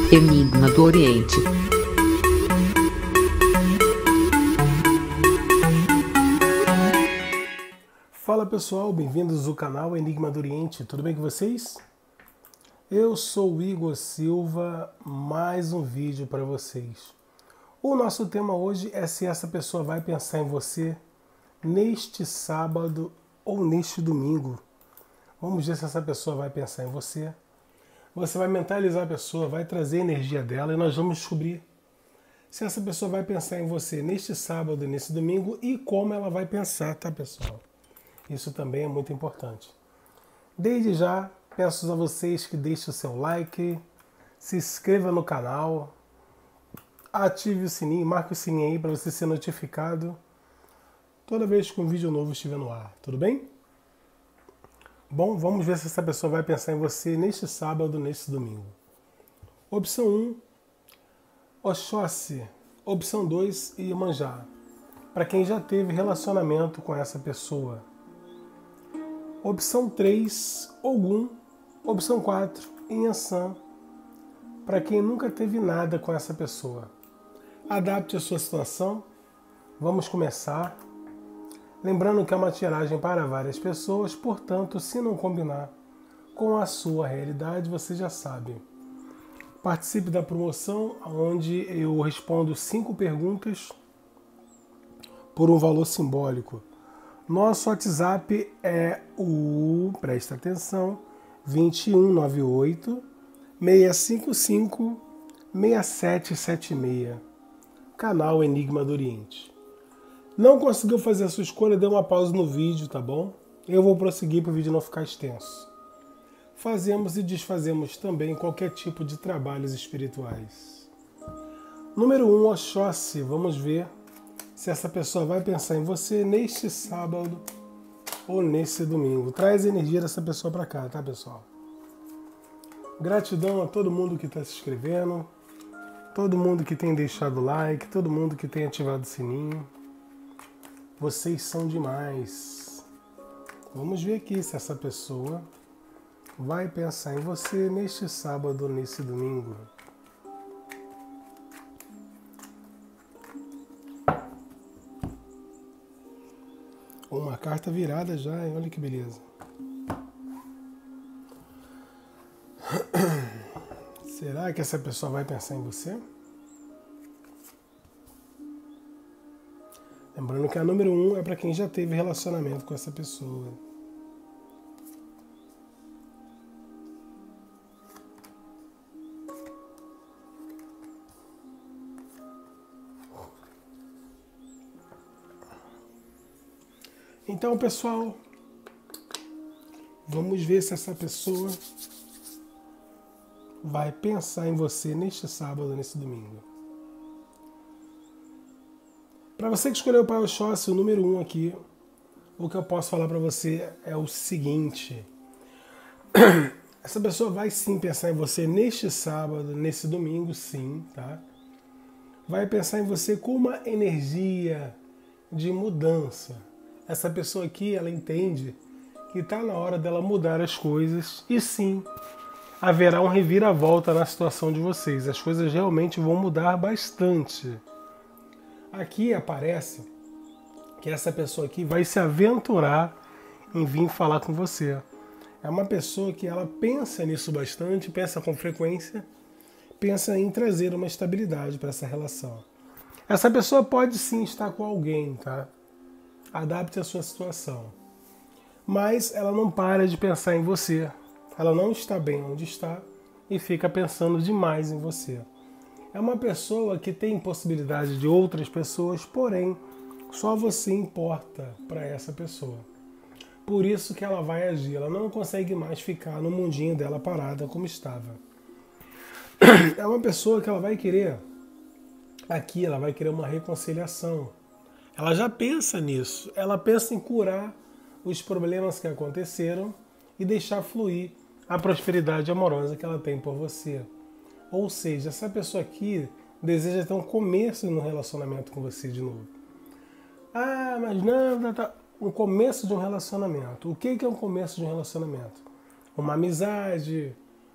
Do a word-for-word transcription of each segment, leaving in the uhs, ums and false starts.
Enigma do Oriente. Fala pessoal, bem-vindos ao canal Enigma do Oriente, tudo bem com vocês? Eu sou o Igor Silva, mais um vídeo para vocês. O nosso tema hoje é se essa pessoa vai pensar em você neste sábado ou neste domingo. Vamos ver se essa pessoa vai pensar em você. Você vai mentalizar a pessoa, vai trazer a energia dela e nós vamos descobrir se essa pessoa vai pensar em você neste sábado e nesse domingo e como ela vai pensar, tá pessoal? Isso também é muito importante. Desde já, peço a vocês que deixem o seu like, se inscreva no canal, ative o sininho, marque o sininho aí para você ser notificado toda vez que um vídeo novo estiver no ar, tudo bem? Bom, vamos ver se essa pessoa vai pensar em você neste sábado, neste domingo. Opção um, Oxóssi. Opção dois, Iemanjá. Para quem já teve relacionamento com essa pessoa. Opção três, Ogum. Opção quatro, Inhansã. Para quem nunca teve nada com essa pessoa. Adapte a sua situação. Vamos começar. Lembrando que é uma tiragem para várias pessoas, portanto, se não combinar com a sua realidade, você já sabe. Participe da promoção, onde eu respondo cinco perguntas por um valor simbólico. Nosso WhatsApp é o, presta atenção, dois um nove oito, seis cinco cinco, seis sete sete seis. Canal Enigma do Oriente. Não conseguiu fazer a sua escolha, dê uma pausa no vídeo, tá bom? Eu vou prosseguir para o vídeo não ficar extenso. Fazemos e desfazemos também qualquer tipo de trabalhos espirituais. Número um, Oxóssi. Vamos ver se essa pessoa vai pensar em você neste sábado ou nesse domingo. Traz a energia dessa pessoa para cá, tá, pessoal? Gratidão a todo mundo que está se inscrevendo, todo mundo que tem deixado like, todo mundo que tem ativado o sininho. Vocês são demais. Vamos ver aqui se essa pessoa vai pensar em você neste sábado ou nesse domingo. Uma carta virada já, hein? Olha que beleza. Será que essa pessoa vai pensar em você? Lembrando que a número um é para quem já teve relacionamento com essa pessoa. Então, pessoal, vamos ver se essa pessoa vai pensar em você neste sábado, nesse domingo. Para você que escolheu o Pai Oxóssi, o número um aqui, o que eu posso falar para você é o seguinte. Essa pessoa vai sim pensar em você neste sábado, nesse domingo, sim, tá? Vai pensar em você com uma energia de mudança. Essa pessoa aqui, ela entende que está na hora dela mudar as coisas e sim, haverá um reviravolta na situação de vocês. As coisas realmente vão mudar bastante. Aqui aparece que essa pessoa aqui vai se aventurar em vir falar com você. É uma pessoa que ela pensa nisso bastante, pensa com frequência, pensa em trazer uma estabilidade para essa relação. Essa pessoa pode sim estar com alguém, tá? Adapte a sua situação. Mas ela não para de pensar em você. Ela não está bem onde está e fica pensando demais em você. É uma pessoa que tem possibilidade de outras pessoas, porém, só você importa para essa pessoa. Por isso que ela vai agir. Ela não consegue mais ficar no mundinho dela parada como estava. É uma pessoa que ela vai querer, aqui ela vai querer uma reconciliação. Ela já pensa nisso. Ela pensa em curar os problemas que aconteceram e deixar fluir a prosperidade amorosa que ela tem por você. Ou seja, essa pessoa aqui deseja ter um começo no relacionamento com você de novo. Ah, mas não, tá. Um começo de um relacionamento. O que é um começo de um relacionamento? Uma amizade,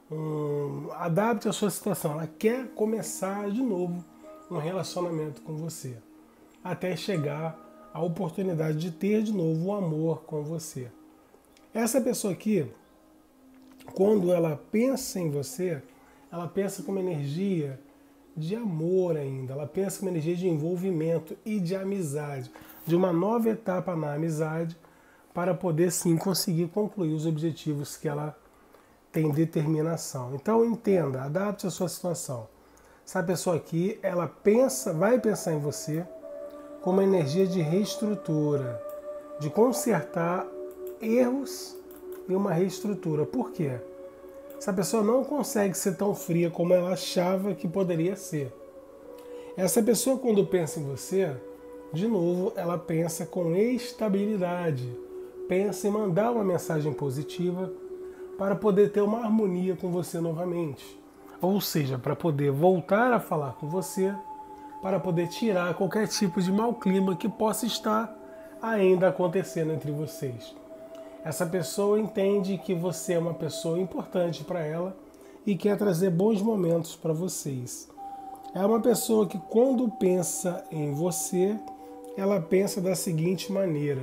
Um, adapte a sua situação. Ela quer começar de novo um relacionamento com você, até chegar à oportunidade de ter de novo o amor com você. Essa pessoa aqui, quando ela pensa em você, ela pensa com uma energia de amor ainda, ela pensa com uma energia de envolvimento e de amizade, de uma nova etapa na amizade, para poder sim conseguir concluir os objetivos que ela tem determinação. Então entenda, adapte a sua situação. Essa pessoa aqui, ela pensa, vai pensar em você com uma energia de reestrutura, de consertar erros e uma reestrutura. Por quê? Essa pessoa não consegue ser tão fria como ela achava que poderia ser. Essa pessoa, quando pensa em você, de novo, ela pensa com estabilidade, pensa em mandar uma mensagem positiva para poder ter uma harmonia com você novamente. Ou seja, para poder voltar a falar com você, para poder tirar qualquer tipo de mau clima que possa estar ainda acontecendo entre vocês. Essa pessoa entende que você é uma pessoa importante para ela e quer trazer bons momentos para vocês. É uma pessoa que, quando pensa em você, ela pensa da seguinte maneira: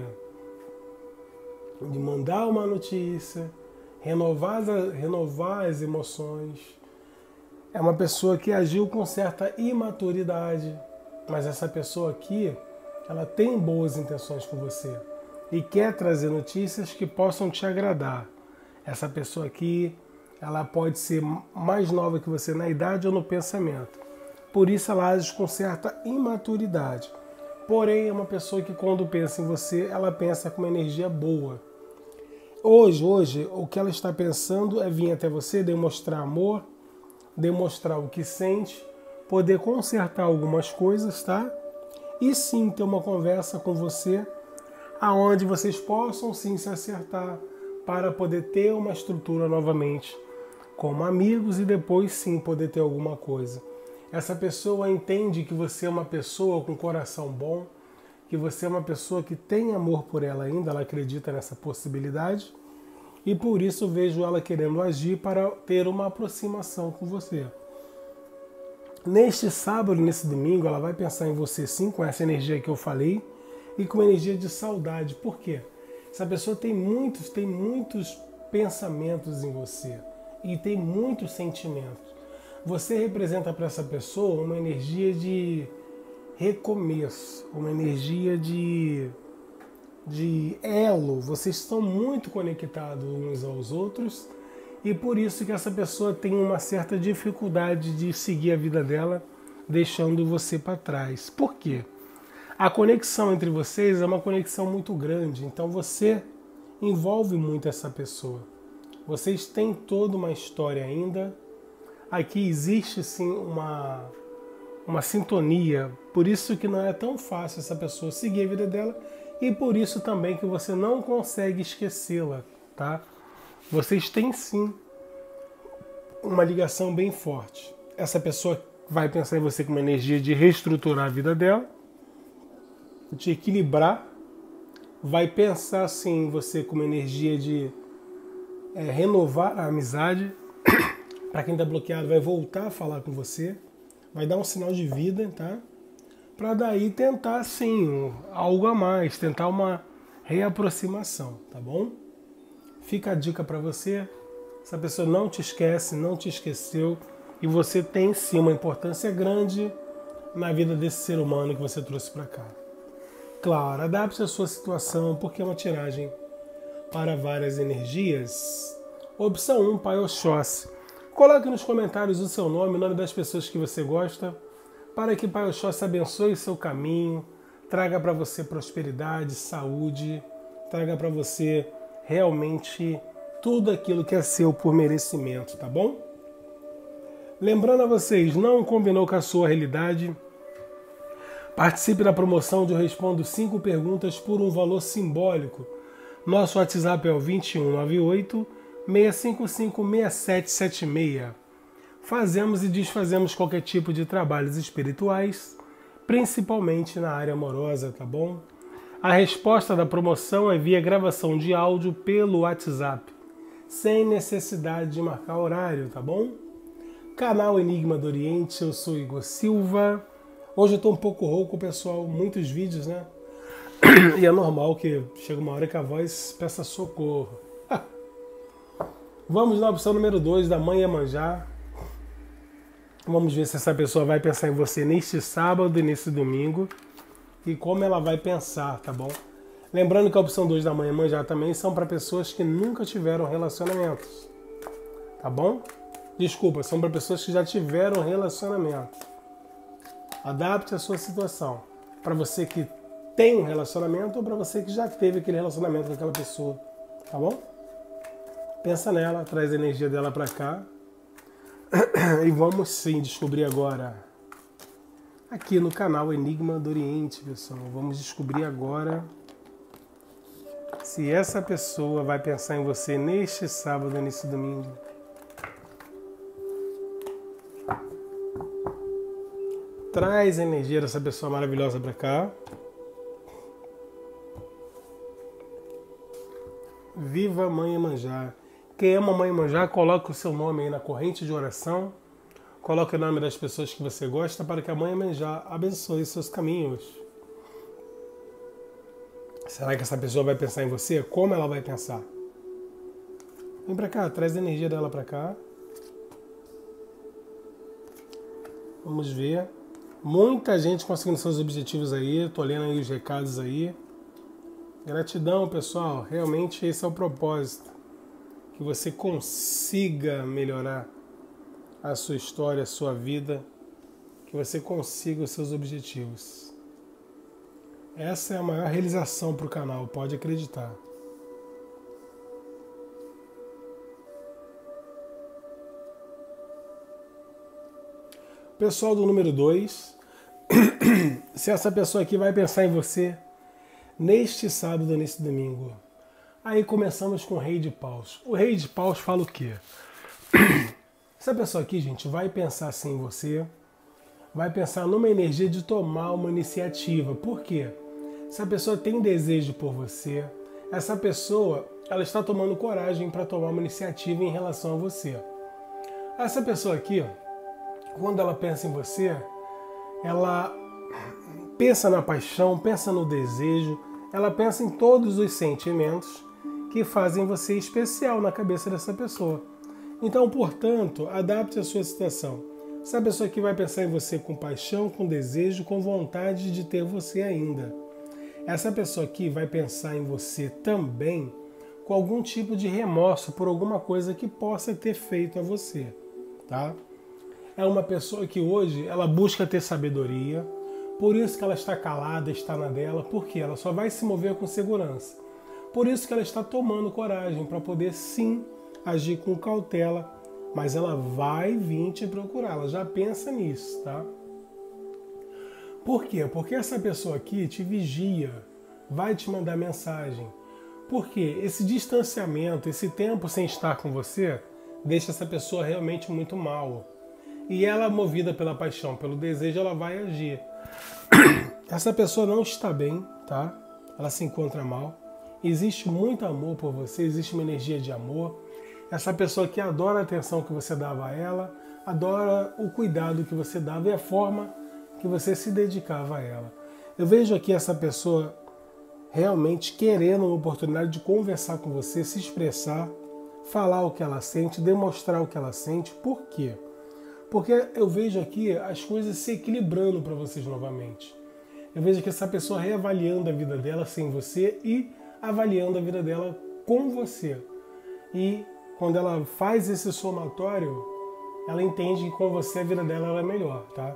de mandar uma notícia, renovar, renovar as emoções. É uma pessoa que agiu com certa imaturidade, mas essa pessoa aqui, ela tem boas intenções com você e quer trazer notícias que possam te agradar. Essa pessoa aqui, ela pode ser mais nova que você na idade ou no pensamento. Por isso ela age com certa imaturidade. Porém, é uma pessoa que, quando pensa em você, ela pensa com uma energia boa. Hoje, hoje, o que ela está pensando é vir até você, demonstrar amor, demonstrar o que sente, poder consertar algumas coisas, tá? E sim ter uma conversa com você, aonde vocês possam sim se acertar para poder ter uma estrutura novamente como amigos e depois sim poder ter alguma coisa. Essa pessoa entende que você é uma pessoa com coração bom, que você é uma pessoa que tem amor por ela ainda, ela acredita nessa possibilidade, e por isso vejo ela querendo agir para ter uma aproximação com você. Neste sábado, nesse domingo, ela vai pensar em você sim, com essa energia que eu falei, e com energia de saudade. Por quê? Essa pessoa tem muitos, tem muitos pensamentos em você, e tem muitos sentimentos. Você representa para essa pessoa uma energia de recomeço, uma energia de, de elo. Vocês estão muito conectados uns aos outros e por isso que essa pessoa tem uma certa dificuldade de seguir a vida dela, deixando você para trás. Por quê? A conexão entre vocês é uma conexão muito grande, então você envolve muito essa pessoa. Vocês têm toda uma história ainda. Aqui existe sim uma, uma sintonia, por isso que não é tão fácil essa pessoa seguir a vida dela e por isso também que você não consegue esquecê-la, tá? Vocês têm sim uma ligação bem forte. Essa pessoa vai pensar em você com uma energia de reestruturar a vida dela, de equilibrar, vai pensar sim em você com uma energia de é, renovar a amizade. Para quem está bloqueado, vai voltar a falar com você, vai dar um sinal de vida, tá? Para daí tentar, sim, algo a mais, tentar uma reaproximação, tá bom? Fica a dica para você, essa pessoa não te esquece, não te esqueceu, e você tem, sim, uma importância grande na vida desse ser humano que você trouxe para cá. Claro, adapte a sua situação, porque é uma tiragem para várias energias. Opção um, Pai Oxóssi. Coloque nos comentários o seu nome, o nome das pessoas que você gosta, para que Pai Oxóssi abençoe o seu caminho, traga para você prosperidade, saúde, traga para você realmente tudo aquilo que é seu por merecimento, tá bom? Lembrando a vocês, não combinou com a sua realidade? Participe da promoção de Eu Respondo cinco perguntas por um valor simbólico. Nosso WhatsApp é o vinte e um noventa e oito, seis cinco cinco, seis sete sete seis. Fazemos e desfazemos qualquer tipo de trabalhos espirituais, principalmente na área amorosa, tá bom? A resposta da promoção é via gravação de áudio pelo WhatsApp. sem necessidade de marcar horário, tá bom? Canal Enigma do Oriente, eu sou Igor Silva. Hoje eu tô um pouco rouco, pessoal, muitos vídeos, né? E é normal que chega uma hora que a voz peça socorro. Vamos na opção número dois, da Mãe Iemanjá. Vamos ver se essa pessoa vai pensar em você neste sábado e nesse domingo. E como ela vai pensar, tá bom? Lembrando que a opção dois da Mãe Iemanjá também são para pessoas que nunca tiveram relacionamentos. Tá bom? Desculpa, são para pessoas que já tiveram relacionamento. Adapte a sua situação. Para você que tem um relacionamento ou para você que já teve aquele relacionamento com aquela pessoa. Tá bom? Pensa nela, traz a energia dela para cá. E vamos sim descobrir agora, aqui no canal Enigma do Oriente, pessoal. Vamos descobrir agora se essa pessoa vai pensar em você neste sábado e nesse domingo. Traz a energia dessa pessoa maravilhosa para cá. Viva Mãe Iemanjá. Quem ama Mãe Iemanjá, coloque o seu nome aí na corrente de oração. Coloque o nome das pessoas que você gosta para que a Mãe Iemanjá abençoe seus caminhos. Será que essa pessoa vai pensar em você? Como ela vai pensar? Vem pra cá, traz a energia dela pra cá. Vamos ver. Muita gente conseguindo seus objetivos aí. Tô lendo aí os recados aí. Gratidão, pessoal. Realmente esse é o propósito. Que você consiga melhorar a sua história, a sua vida. Que você consiga os seus objetivos. Essa é a maior realização para o canal, pode acreditar. Pessoal do número dois, se essa pessoa aqui vai pensar em você neste sábado ou neste domingo. Aí começamos com o Rei de Paus. O Rei de Paus fala o quê? Essa pessoa aqui, gente, vai pensar assim em você, vai pensar numa energia de tomar uma iniciativa. Por quê? Essa pessoa tem desejo por você. Essa pessoa, ela está tomando coragem para tomar uma iniciativa em relação a você. Essa pessoa aqui, quando ela pensa em você, ela pensa na paixão, pensa no desejo, ela pensa em todos os sentimentos que fazem você especial na cabeça dessa pessoa. Então, portanto, adapte a sua situação. Essa pessoa aqui vai pensar em você com paixão, com desejo, com vontade de ter você ainda. Essa pessoa aqui vai pensar em você também com algum tipo de remorso por alguma coisa que possa ter feito a você, tá? É uma pessoa que hoje ela busca ter sabedoria, por isso que ela está calada, está na dela, porque ela só vai se mover com segurança. Por isso que ela está tomando coragem para poder sim agir com cautela, mas ela vai vir te procurar, ela já pensa nisso, tá? Por quê? Porque essa pessoa aqui te vigia, vai te mandar mensagem. Porque esse distanciamento, esse tempo sem estar com você, deixa essa pessoa realmente muito mal. E ela, movida pela paixão, pelo desejo, ela vai agir. Essa pessoa não está bem, tá? Ela se encontra mal. Existe muito amor por você, existe uma energia de amor. Essa pessoa aqui adora a atenção que você dava a ela, adora o cuidado que você dava e a forma que você se dedicava a ela. Eu vejo aqui essa pessoa realmente querendo uma oportunidade de conversar com você, se expressar, falar o que ela sente, demonstrar o que ela sente. Por quê? Porque eu vejo aqui as coisas se equilibrando para vocês novamente. Eu vejo que essa pessoa reavaliando a vida dela sem você e avaliando a vida dela com você. E quando ela faz esse somatório, ela entende que com você a vida dela é melhor, tá?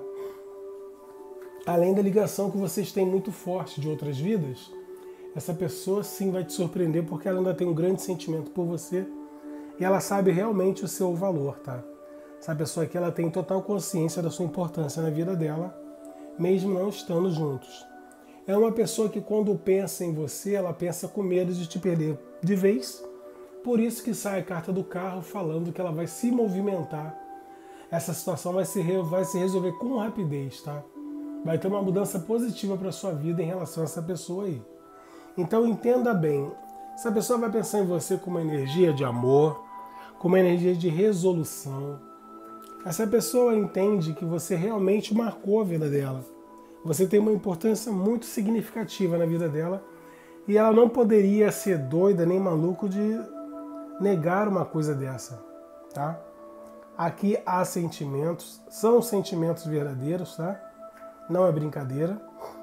Além da ligação que vocês têm muito forte de outras vidas, essa pessoa sim vai te surpreender porque ela ainda tem um grande sentimento por você e ela sabe realmente o seu valor, tá? Essa pessoa aqui, ela tem total consciência da sua importância na vida dela, mesmo não estando juntos. É uma pessoa que quando pensa em você, ela pensa com medo de te perder de vez, por isso que sai a carta do carro falando que ela vai se movimentar. Essa situação vai se, vai se resolver com rapidez, tá? Vai ter uma mudança positiva para a sua vida em relação a essa pessoa aí. Então entenda bem, essa pessoa vai pensar em você com uma energia de amor, com uma energia de resolução. Essa pessoa entende que você realmente marcou a vida dela. Você tem uma importância muito significativa na vida dela e ela não poderia ser doida nem maluco de negar uma coisa dessa, tá? Aqui há sentimentos, são sentimentos verdadeiros, tá? Não é brincadeira.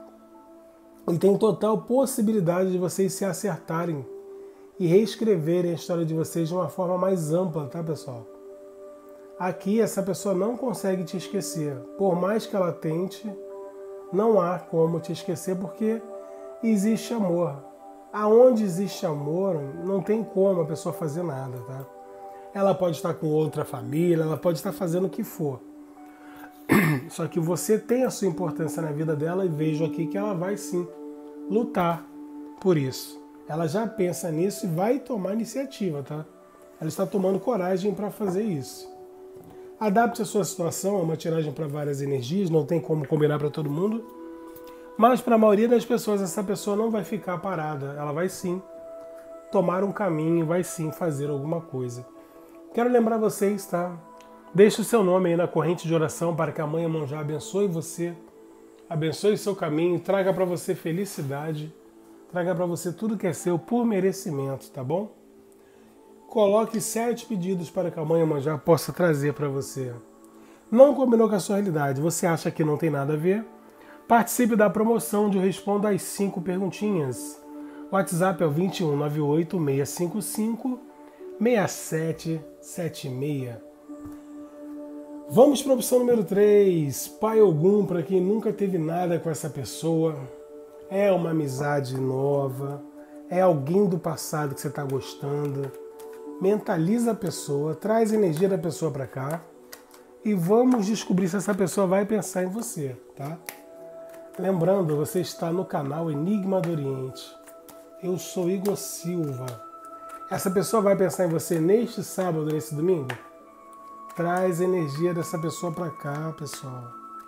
E tem total possibilidade de vocês se acertarem e reescreverem a história de vocês de uma forma mais ampla, tá, pessoal? Aqui essa pessoa não consegue te esquecer. Por mais que ela tente, não há como te esquecer porque existe amor. Aonde existe amor, não tem como a pessoa fazer nada, tá? Ela pode estar com outra família, ela pode estar fazendo o que for. Só que você tem a sua importância na vida dela e vejo aqui que ela vai sim lutar por isso. Ela já pensa nisso e vai tomar iniciativa, tá? Ela está tomando coragem para fazer isso. Adapte a sua situação, é uma tiragem para várias energias, não tem como combinar para todo mundo. Mas para a maioria das pessoas, essa pessoa não vai ficar parada. Ela vai sim tomar um caminho, vai sim fazer alguma coisa. Quero lembrar vocês, tá? Deixe o seu nome aí na corrente de oração para que a Mãe Iemanjá abençoe você, abençoe seu caminho, traga para você felicidade, traga para você tudo que é seu por merecimento, tá bom? Coloque sete pedidos para que a Mãe Iemanjá possa trazer para você. Não combinou com a sua realidade, você acha que não tem nada a ver? Participe da promoção onde eu respondo as cinco perguntinhas. O WhatsApp é o dois um nove oito, seis cinco cinco, seis sete sete seis. Vamos para a opção número três. Pai Ogum, para quem nunca teve nada com essa pessoa. É uma amizade nova. É alguém do passado que você está gostando. Mentaliza a pessoa, traz a energia da pessoa para cá. E vamos descobrir se essa pessoa vai pensar em você, tá? Lembrando, você está no canal Enigma do Oriente. Eu sou Igor Silva. Essa pessoa vai pensar em você neste sábado, nesse domingo? Traz a energia dessa pessoa para cá, pessoal.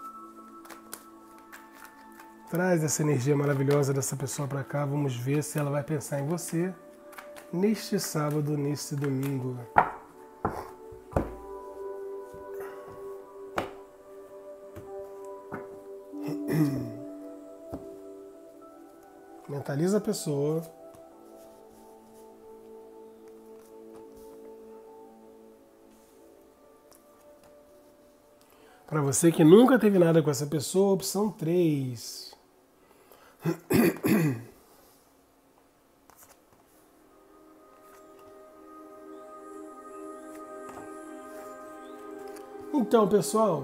Traz essa energia maravilhosa dessa pessoa para cá. Vamos ver se ela vai pensar em você neste sábado, neste domingo. Mentaliza a pessoa. Para você que nunca teve nada com essa pessoa, opção três. Então, pessoal,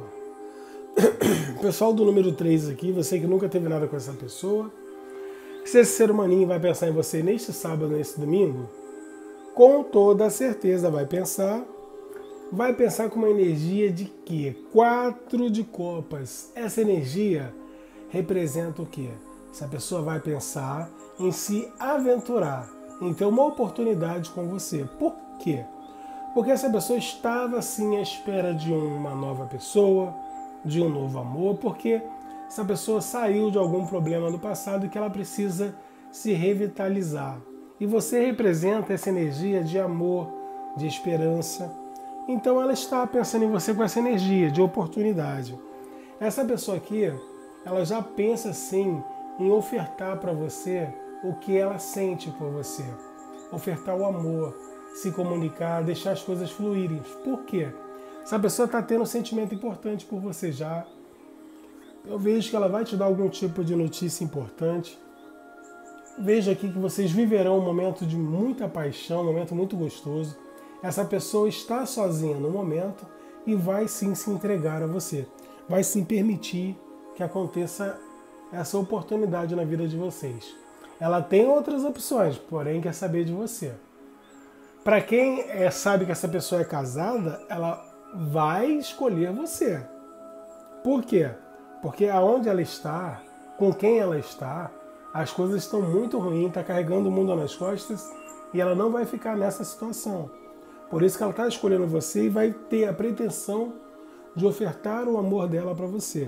pessoal do número três aqui, você que nunca teve nada com essa pessoa, se esse ser humaninho vai pensar em você neste sábado, neste domingo, com toda certeza vai pensar, vai pensar com uma energia de quê? Quatro de copas. Essa energia representa o quê? Essa pessoa vai pensar em se aventurar, em ter uma oportunidade com você. Por quê? Porque essa pessoa estava sim à espera de uma nova pessoa, de um novo amor, porque essa pessoa saiu de algum problema do passado que ela precisa se revitalizar. E você representa essa energia de amor, de esperança. Então ela está pensando em você com essa energia de oportunidade. Essa pessoa aqui, ela já pensa sim em ofertar para você o que ela sente por você. Ofertar o amor, se comunicar, deixar as coisas fluírem. Por quê? Essa pessoa está tendo um sentimento importante por você já. Eu vejo que ela vai te dar algum tipo de notícia importante. Vejo aqui que vocês viverão um momento de muita paixão, um momento muito gostoso. Essa pessoa está sozinha no momento e vai sim se entregar a você. Vai sim permitir que aconteça essa oportunidade na vida de vocês. Ela tem outras opções, porém quer saber de você. Para quem é, sabe que essa pessoa é casada, ela vai escolher você. Por quê? Porque aonde ela está, com quem ela está, as coisas estão muito ruins, está carregando o mundo nas costas e ela não vai ficar nessa situação. Por isso que ela está escolhendo você e vai ter a pretensão de ofertar o amor dela para você.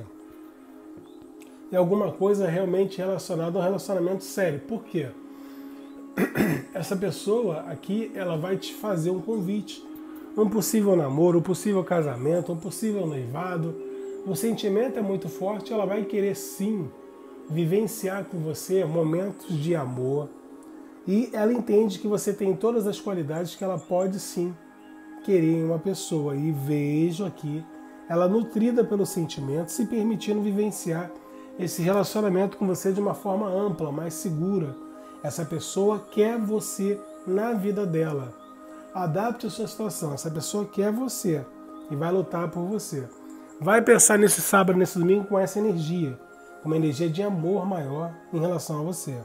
É alguma coisa realmente relacionada a um relacionamento sério. Por quê? Essa pessoa aqui, ela vai te fazer um convite um possível namoro, um possível casamento, um possível noivado. O sentimento é muito forte, ela vai querer sim vivenciar com você momentos de amor. E ela entende que você tem todas as qualidades que ela pode sim querer em uma pessoa. E vejo aqui ela nutrida pelo sentimento, se permitindo vivenciar esse relacionamento com você de uma forma ampla, mais segura. Essa pessoa quer você na vida dela. Adapte a sua situação. Essa pessoa quer você e vai lutar por você. Vai pensar nesse sábado, nesse domingo com essa energia, uma energia de amor maior em relação a você.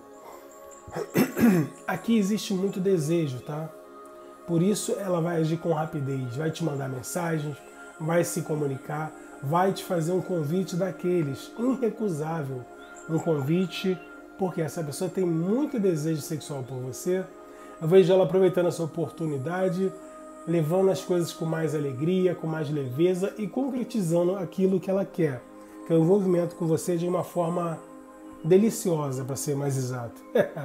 Aqui existe muito desejo, tá? Por isso ela vai agir com rapidez, vai te mandar mensagens, vai se comunicar, vai te fazer um convite daqueles, irrecusável. Um convite porque essa pessoa tem muito desejo sexual por você. Eu vejo ela aproveitando essa oportunidade, levando as coisas com mais alegria, com mais leveza e concretizando aquilo que ela quer, que é o envolvimento com você de uma forma deliciosa, para ser mais exato.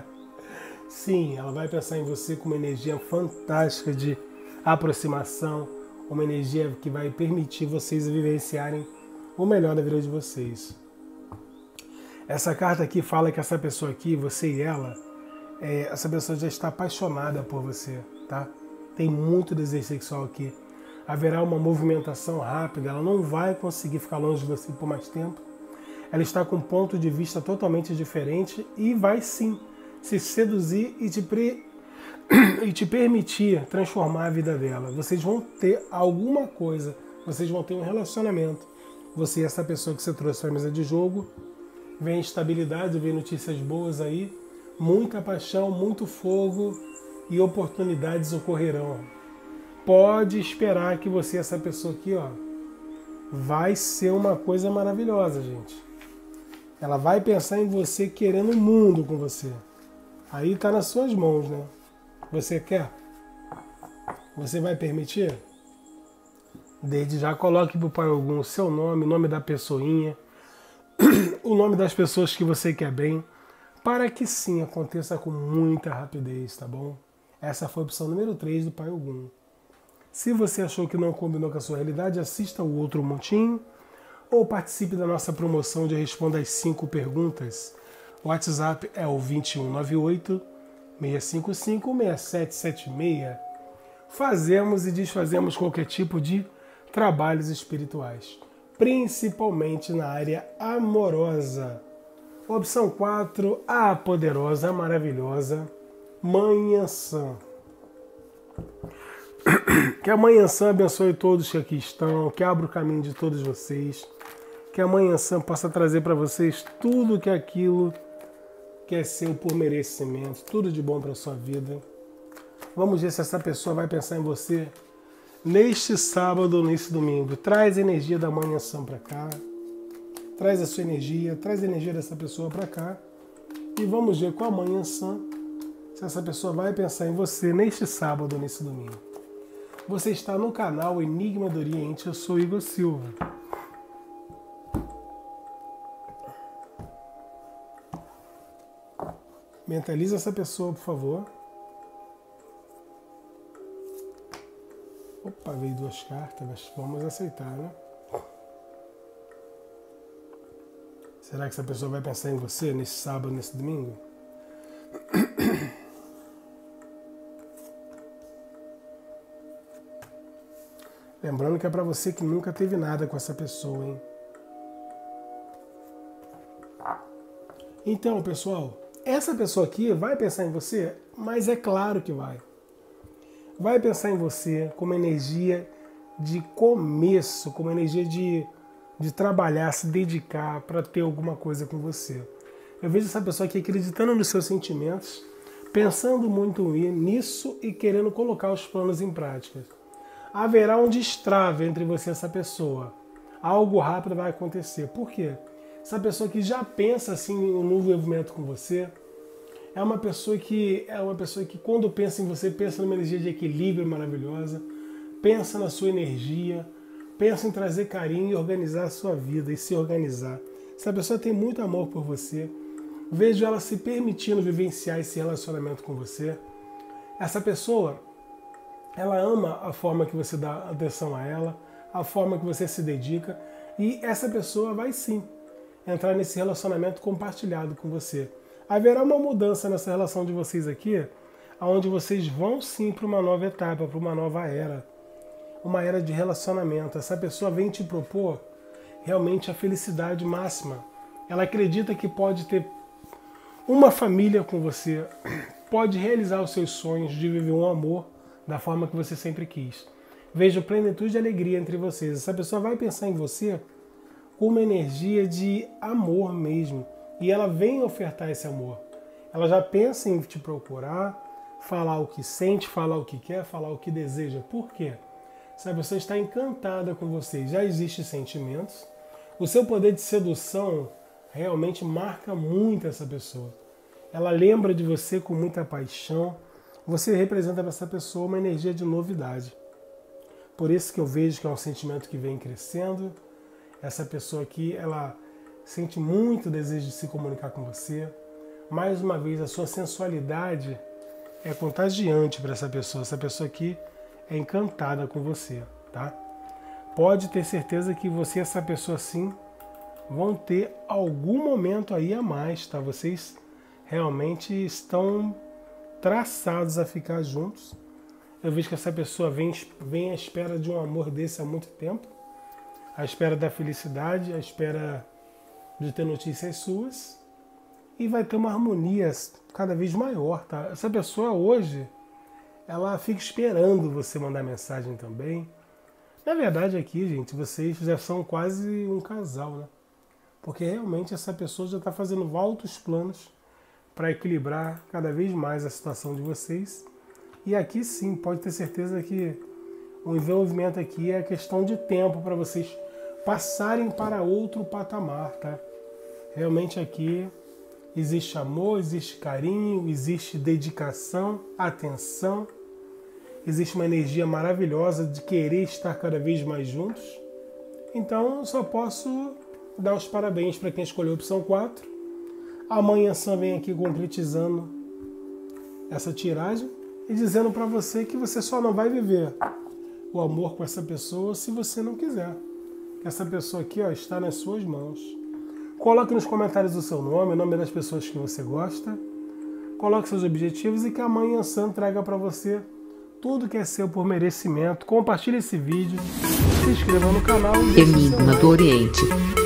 Sim, ela vai pensar em você com uma energia fantástica de aproximação, uma energia que vai permitir vocês vivenciarem o melhor da vida de vocês. Essa carta aqui fala que essa pessoa aqui, você e ela, é, essa pessoa já está apaixonada por você, tá? Tem muito desejo sexual aqui. Haverá uma movimentação rápida, ela não vai conseguir ficar longe de você por mais tempo. Ela está com um ponto de vista totalmente diferente e vai sim se seduzir e te, pre... e te permitir transformar a vida dela. Vocês vão ter alguma coisa, vocês vão ter um relacionamento. Você e essa pessoa que você trouxe para a mesa de jogo, vem estabilidade, vem notícias boas aí, muita paixão, muito fogo e oportunidades ocorrerão. Pode esperar que você, essa pessoa aqui, ó, vai ser uma coisa maravilhosa, gente. Ela vai pensar em você querendo o mundo com você. Aí tá nas suas mãos, né? Você quer? Você vai permitir? Desde já coloque pro Pai Ogum o seu nome, o nome da pessoinha, o nome das pessoas que você quer bem, para que sim aconteça com muita rapidez, tá bom? Essa foi a opção número três do Pai Ogum. Se você achou que não combinou com a sua realidade, assista o outro montinho ou participe da nossa promoção de Responda as cinco perguntas. O WhatsApp é o dois um nove oito, seis cinco cinco, seis sete sete seis. Fazemos e desfazemos qualquer tipo de trabalhos espirituais, principalmente na área amorosa. Opção quatro, a poderosa, a maravilhosa Mãe Ansã. Que a Mãe Ansã abençoe todos que aqui estão, que abra o caminho de todos vocês, que a Mãe Ansã possa trazer para vocês tudo que aquilo que é seu por merecimento, tudo de bom para a sua vida. Vamos ver se essa pessoa vai pensar em você neste sábado ou nesse domingo. Traz a energia da Mãe Ansã para cá, traz a sua energia, traz a energia dessa pessoa para cá e vamos ver com a Mãe Ansã se essa pessoa vai pensar em você neste sábado ou nesse domingo. Você está no canal Enigma do Oriente, eu sou Igor Silva. Mentaliza essa pessoa, por favor. Opa, veio duas cartas, mas vamos aceitar, né? Será que essa pessoa vai pensar em você nesse sábado, nesse domingo? Lembrando que é pra você que nunca teve nada com essa pessoa, hein? Então, pessoal, essa pessoa aqui vai pensar em você, mas é claro que vai. Vai pensar em você com uma energia de começo, com uma energia de, de trabalhar, se dedicar para ter alguma coisa com você. Eu vejo essa pessoa aqui acreditando nos seus sentimentos, pensando muito nisso e querendo colocar os planos em prática. Haverá um destrave entre você e essa pessoa. Algo rápido vai acontecer. Por quê? Essa pessoa que já pensa assim no envolvimento com você, é uma pessoa que é uma pessoa que quando pensa em você, pensa numa energia de equilíbrio maravilhosa, pensa na sua energia, pensa em trazer carinho e organizar a sua vida e se organizar. Essa pessoa tem muito amor por você. Vejo ela se permitindo vivenciar esse relacionamento com você. Essa pessoa, Ela ama a forma que você dá atenção a ela, a forma que você se dedica, e essa pessoa vai sim entrar nesse relacionamento compartilhado com você. Haverá uma mudança nessa relação de vocês aqui, onde vocês vão sim para uma nova etapa, para uma nova era, uma era de relacionamento. Essa pessoa vem te propor realmente a felicidade máxima. Ela acredita que pode ter uma família com você, pode realizar os seus sonhos de viver um amor da forma que você sempre quis. Vejo plenitude e alegria entre vocês. Essa pessoa vai pensar em você com uma energia de amor mesmo. E ela vem ofertar esse amor. Ela já pensa em te procurar, falar o que sente, falar o que quer, falar o que deseja. Por quê? Essa pessoa está encantada com você. Já existem sentimentos. O seu poder de sedução realmente marca muito essa pessoa. Ela lembra de você com muita paixão. Você representa para essa pessoa uma energia de novidade. Por isso que eu vejo que é um sentimento que vem crescendo. Essa pessoa aqui, ela sente muito desejo de se comunicar com você. Mais uma vez, a sua sensualidade é contagiante para essa pessoa. Essa pessoa aqui é encantada com você, tá? Pode ter certeza que você e essa pessoa sim vão ter algum momento aí a mais, tá? Vocês realmente estão traçados a ficar juntos. Eu vejo que essa pessoa vem, vem à espera de um amor desse há muito tempo, à espera da felicidade, à espera de ter notícias suas, e vai ter uma harmonia cada vez maior, tá? Essa pessoa hoje, ela fica esperando você mandar mensagem também. Na verdade aqui, gente, vocês já são quase um casal, né? Porque realmente essa pessoa já está fazendo altos planos para equilibrar cada vez mais a situação de vocês. E aqui sim, pode ter certeza que o envolvimento aqui é questão de tempo para vocês passarem para outro patamar, tá? Realmente aqui existe amor, existe carinho, existe dedicação, atenção, existe uma energia maravilhosa de querer estar cada vez mais juntos. Então eu só posso dar os parabéns para quem escolheu a opção quatro. Amanhã Sam vem aqui concretizando essa tiragem e dizendo para você que você só não vai viver o amor com essa pessoa se você não quiser. Essa pessoa aqui, ó, está nas suas mãos. Coloque nos comentários o seu nome, o nome das pessoas que você gosta. Coloque seus objetivos e que amanhã Sam traga para você tudo que é seu por merecimento. Compartilhe esse vídeo, se inscreva no canal e Enigma do Oriente.